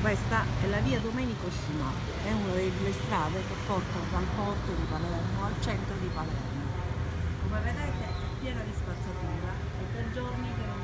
Questa è la via Domenico Scimato, è una delle strade che portano dal porto di Palermo al centro di Palermo. Come vedete è piena di spazzatura e per giorni che non